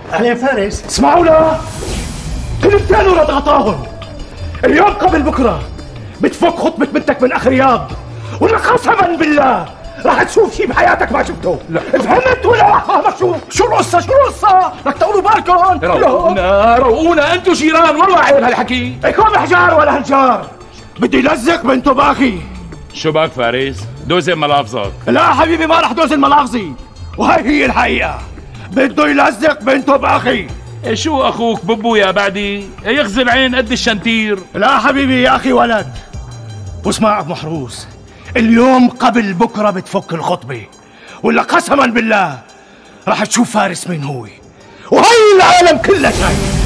أهلين فارس. اسمعونا كلمتين ورد غطاهم. اليوم قبل بكره بتفك خطبة بنتك من اخ رياض، ولا قسما بالله راح تشوف شيء بحياتك ما شفته. لا فهمت ولا لا فاهمك؟ شو القصة؟ شو القصة؟ بدك تقولوا بالكم. روقونا انتوا جيران والله عيب هالحكي. يكون حجار ولا هنجار، بدي يلزق بنته باخي. شو باك فارس؟ دوزن ملافظك. لا حبيبي ما رح دوزن ملافظي، وهي هي الحقيقة، بده يلزق بنته باخي. شو اخوك ببو يا بعدي؟ يغزل عين قد الشنتير. لا حبيبي يا اخي ولد. واسمع ابو محروس، اليوم قبل بكره بتفك الخطبه، ولا قسما بالله راح تشوف فارس مين هو، وهي العالم كلها شايف.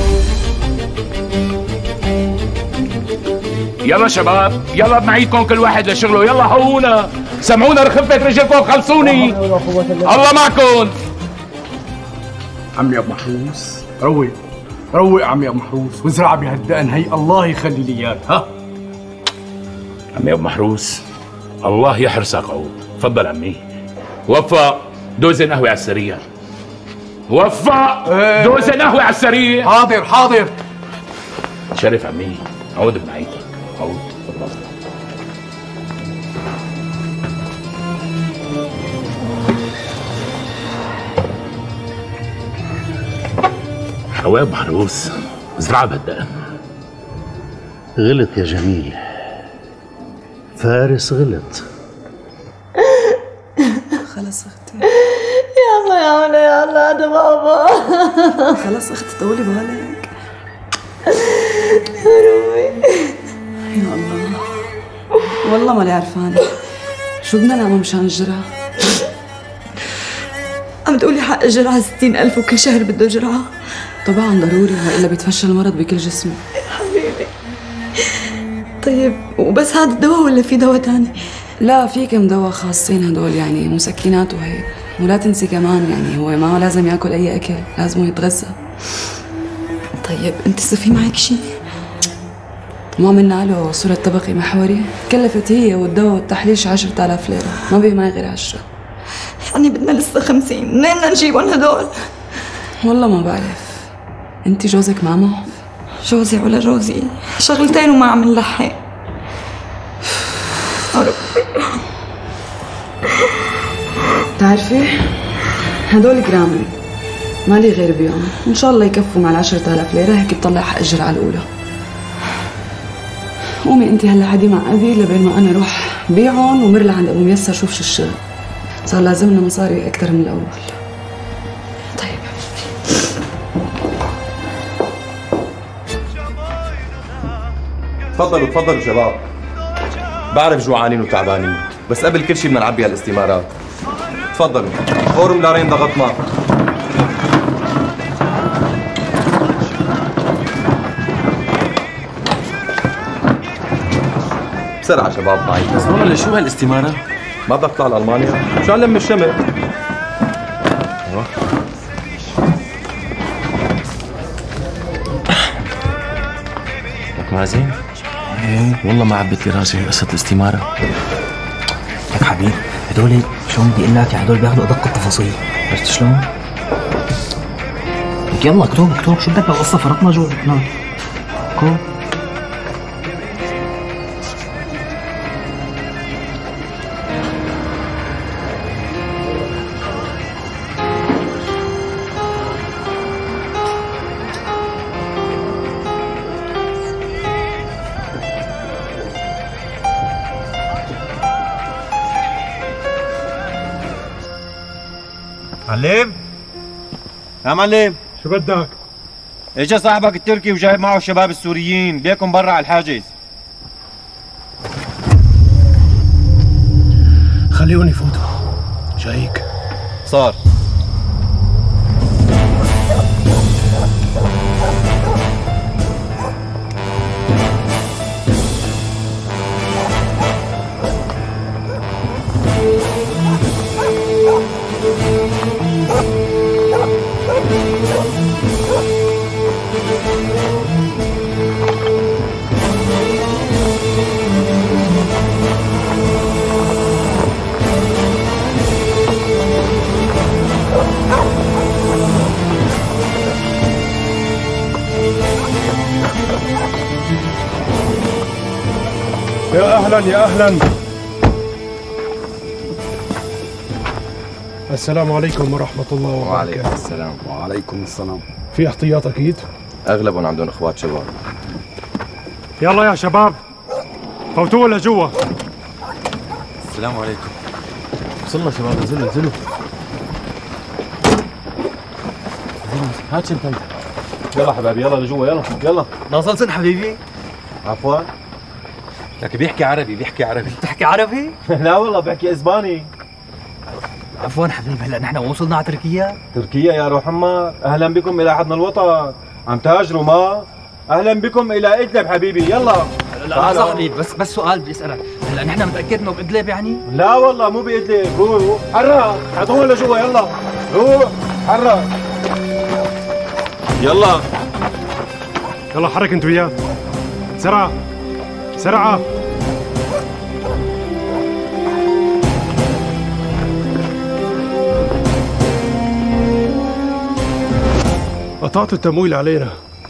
يلا شباب يلا بنعيدكم كل واحد لشغله. يلا حقونا، سمعونا رخفة رجلكم، خلصوني. الله معكم. عمي ابو محروس روق روق عمي ابو محروس، وازرع بهالدقن هي الله يخلي لي اياك. ها عمي ابو محروس الله يحرسك عود. تفضل عمي. وفق دوزن قهوة على السريع. وفق دوزن قهوة على السريع. حاضر حاضر. شرف عمي، عود بنعيدك. عود تفضل. حواب محروس ازرع بهالدقن. غلط يا جميل، فارس غلط. خلص اختي. يا الله يا الله يا الله، هذا بابا. خلص اختي طولي بالك. يا ربي يا الله والله ماني عرفانه شو بدنا نعمل مشان الجرعه. عم تقولي حق الجرعة 60,000 وكل شهر بده جرعة؟ طبعا ضروري، والا بيتفشى المرض بكل جسمه. حبيبي طيب وبس هذا الدواء ولا في دواء تاني؟ لا في كم دواء خاصين هدول، يعني مسكنات وهيك. ولا تنسي كمان يعني هو ما لازم ياكل اي اكل، لازم يتغذى. طيب انت صفي معك شيء؟ ما عملنا له صورة طبقي محوري؟ كلفت هي والدواء والتحليش 10,000 ليرة، ما بي معي غير 10. يعني بدنا لسه 50، منين بدنا نجيبهم هدول؟ والله ما بعرف. انت جوزك ما معه؟ جوزي ولا جوزي، شغلتين وما عم نلحق. بتعرفي هدول جرامي مالي غير بيهم، ان شاء الله يكفوا مع 10,000 ليرة، هيك بطلع حق الجرعة الأولى. قومي انت هلا عادي مع ابي لبين ما انا اروح بيعهم ومرلع عند ابو ميسر شوف شو الشغل. صار لازمنا مصاري اكثر من الاول. طيب تفضلوا تفضلوا شباب. بعرف جوعانين وتعبانين، بس قبل كل شيء بدنا نعبي هالاستمارات. تفضلوا قوروا ملارين ضغط ماء. بسرعة شباب معي. بس هون لشو هالاستمارة؟ ما بدك تطلع لألمانيا؟ مشان لم الشمل. لك مازن؟ ايه والله ما عبت لي راسي قصة الاستمارة. لك حبيبي هدول شلون بدي اقول لك، هدول بياخذوا ادق التفاصيل، عرفت شلون؟ لك يلا اكتب شو بدك بالقصة، فرطنا جوا هناك. اكتب. معلم يا معلم شو بدك؟ اجا صاحبك التركي وجايب معه الشباب السوريين، ليكم برا على الحاجز. خليهم يفوتوا. جايك صار. اهلا يا اهلا. السلام عليكم ورحمة الله وبركاته. وعليكم السلام. وعليكم السلام. في احتياط اكيد؟ اغلبهم عندهم اخوات شباب. يلا يا شباب فوتوا لجوا. السلام عليكم. وصلنا شباب، نزلوا نزلوا. هات شنطتك. يلا حبايبي يلا لجوا يلا يلا. ناصر سن حبيبي. عفوا. لك بيحكي عربي بيحكي عربي. بتحكي عربي؟ لا والله بحكي اسباني. عفوا حبيبي، هلا نحن وصلنا على تركيا. تركيا يا روح أمك، أهلا بكم إلى حضن الوطن. عم تهاجروا ما؟ أهلا بكم إلى إدلب حبيبي يلا. لا لحظة حبيبي، بس سؤال بدي أسألك، هلا نحن متأكد إنه بإدلب يعني؟ لا والله مو بإدلب، روح حرك حطوهم لجوا يلا. روح حرك. يلا يلا حرك انتوا وياه. بسرعة بسرعة. قطعت التمويل علينا.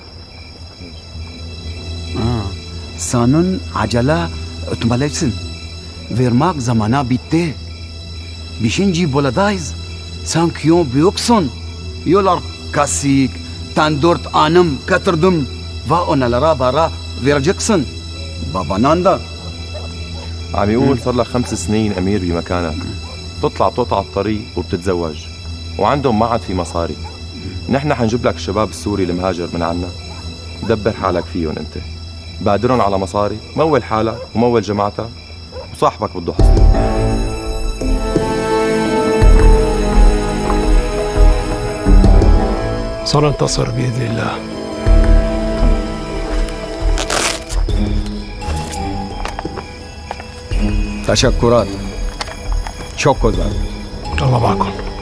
Sanın acele etmelisin. Vermek zamana bitti. Beşinci boladayız. Sen kiyon büyüksün. Yolar kasik, tandort anım katırdım. Ve onlara bara vereceksin. Babanan da. عم يقول صار لك 5 سنين امير بمكانك، بتطلع بتقطع الطريق وبتتزوج، وعندهم معد في مصاري. نحن حنجيب لك الشباب السوري المهاجر من عنا، دبر حالك فيهم انت، بادرهم على مصاري، مول حالك ومول جماعتك، وصاحبك بده حصله. سننتصر بإذن الله. Teşekkürler. Çok güzel. الله معكم.